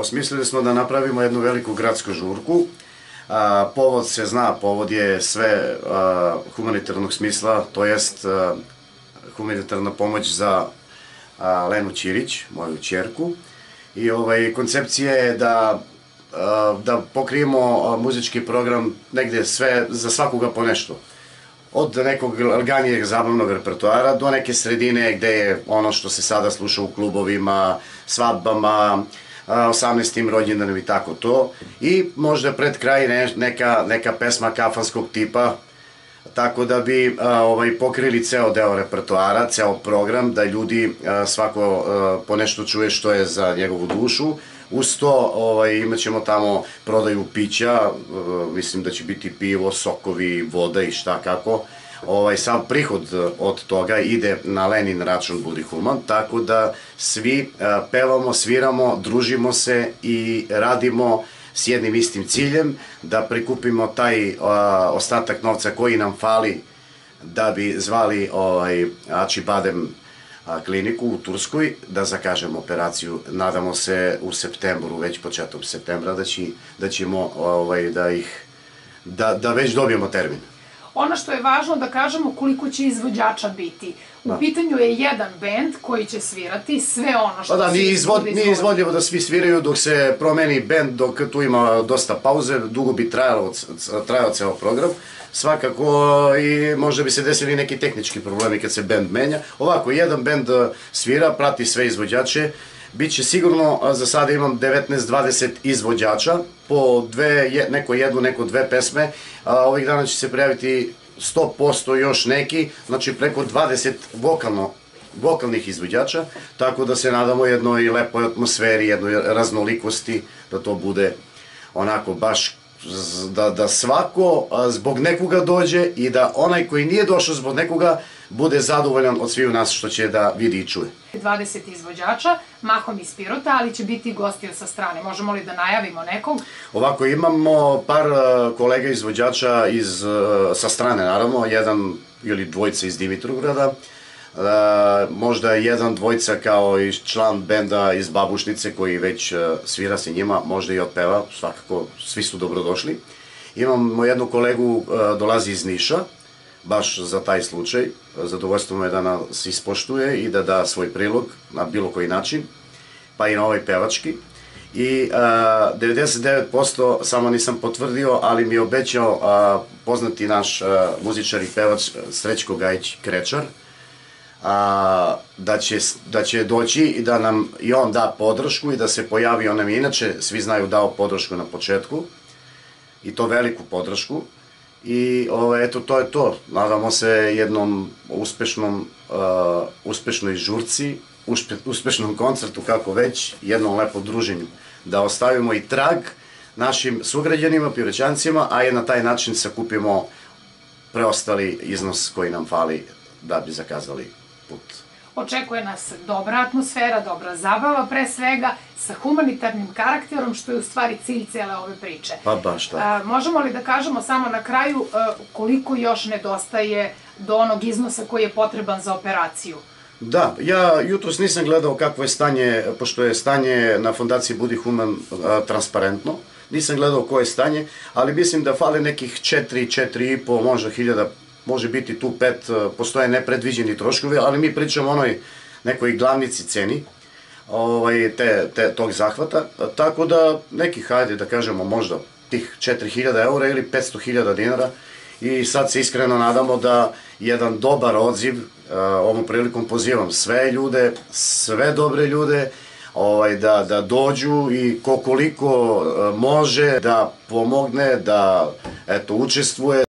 Osmislili smo da napravimo jednu veliku gradsku žurku. Povod se zna, povod je sve humanitarnog smisla, to jest humanitarna pomoć za Lenu Ćirić, moju ćerku. I koncepcija je da pokrijemo muzički program negde sve, za svakoga po nešto. Od nekog legalnijeg zabavnog repertoara do neke sredine gde je ono što se sada sluša u klubovima, svadbama, 18. rođendanom i tako to. I možda pred kraj neka pesma kafanskog tipa, tako da bi pokrili ceo deo repertoara, ceo program, da ljudi svako po nešto čuje što je za njegovu dušu. Uz to imat ćemo tamo prodaju pića, mislim da će biti pivo, sokovi, voda i šta kako. Sav prihod od toga ide na Lenin račun Budi human, tako da svi pevamo, sviramo, družimo se i radimo s jednim istim ciljem, da prikupimo taj ostatak novca koji nam fali da bi zvali Acibadem kliniku u Turskoj, da zakažemo operaciju. Nadamo se u septembru, već početkom septembra, da ćemo da već dobijemo termin. Ono što je važno da kažemo koliko će izvođača biti. U pitanju je jedan bend koji će svirati sve ono što se izvodi. Nije izvodljivo da svi sviraju dok se promeni bend, dok tu ima dosta pauze, dugo bi trajao ceo program. Svakako i možda bi se desili neki tehnički problemi kad se bend menja. Ovako, jedan bend svira, prati sve izvođače. Biće sigurno, za sada imam 19-20 izvođača, po neko jednu, neko dve pesme. Ovih dana će se prijaviti 100% još neki, znači preko 20 vokalnih izvođača, tako da se nadamo jednoj lepoj atmosferi, jednoj raznolikosti, da to bude onako baš, da svako zbog nekoga dođe i da onaj koji nije došao zbog nekoga bude zadovoljan od svih nas što će da vidi i čuje. 20 izvođača, mahom iz Pirota, ali će biti i gostiju sa strane. Možemo li da najavimo nekog? Ovako, imamo par kolega izvođača sa strane, naravno, jedan ili dvojica iz Dimitrovgrada, možda jedan, dvojica kao i član benda iz Babušnice koji već svira se njima, možda i otpeva, svakako svi su dobrodošli. Imamo jednu kolegu, dolazi iz Niša, baš za taj slučaj, zadovoljstvo mu je da nas ispoštuje i da da svoj prilog na bilo koji način, pa i na ovaj pevački. I 99%, samo nisam potvrdio, ali mi je obećao poznati naš muzičar i pevač Srećko Gajić-Krečar, da će doći i da nam i on da podršku i da se pojavi. On nam je inače, svi znaju, dao podršku na početku, i to veliku podršku. I eto, to je to. Nadamo se jednom uspešnoj žurci, uspešnom koncertu, kako već, jednom lepom druženju. Da ostavimo i trag našim sugrađanima, Piroćancima, a i na taj način sakupimo preostali iznos koji nam fali da bi zakazali put. Očekuje nas dobra atmosfera, dobra zabava, pre svega sa humanitarnim karakterom, što je u stvari cilj cele ove priče. Pa baš tako. Možemo li da kažemo samo na kraju koliko još nedostaje do onog iznosa koji je potreban za operaciju? Da, ja jutros nisam gledao kakvo je stanje, pošto je stanje na fondaciji Budi human transparentno, nisam gledao koje je stanje, ali mislim da fale nekih 4,5, možda hiljada, može biti tu 5, postoje nepredviđeni troškovi, ali mi pričamo o onoj nekoj glavnici ceni tog zahvata, tako da nekih, hajde da kažemo, možda tih 4.000 eura ili 500.000 dinara, i sad se iskreno nadamo da jedan dobar odziv, ovom prilikom pozivam sve ljude, sve dobre ljude, da dođu i koliko može da pomogne, da učestvuje.